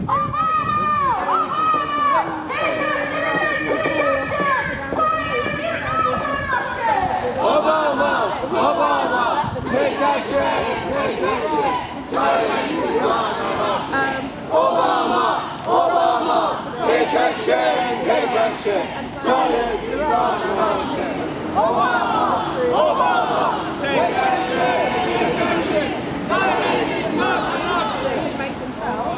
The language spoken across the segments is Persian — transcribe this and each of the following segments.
Obama, take action, silence is not an option. Obama, take action, silence is not an option. Obama, take action, silence is not an option. Make themselves.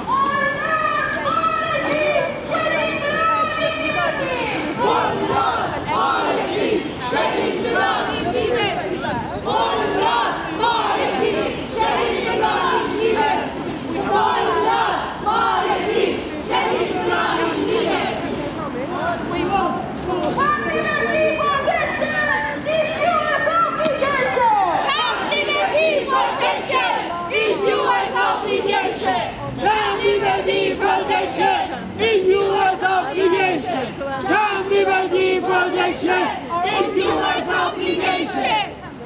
One love, monarchy, shedding blood. One love, monarchy, shedding blood. One love, monarchy, shedding blood. We lost for Ground liberty protection is U.S. obligation. Ground liberty protection is U.S. obligation.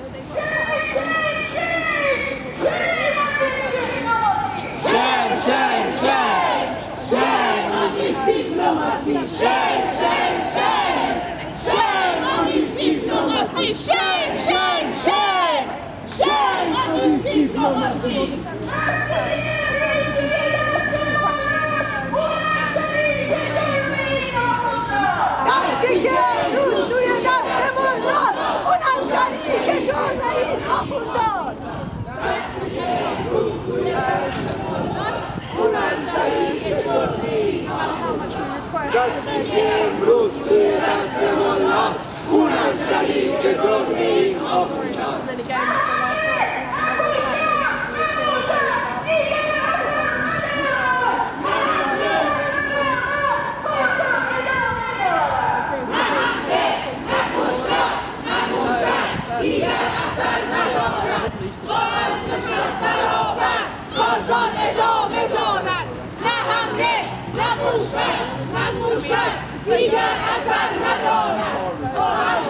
Shame on this diplomacy. Shame on this diplomacy. Shame on this diplomacy. دستی که روز توی دست ملا اونم شریک جرم این آخونداست. دستی که روز توی دست ملا اونم شریک جرم این آخونداست. دستی که روز توی دست ملا اونم شریک جرم این آخونداست. دیگر اثر ندارد.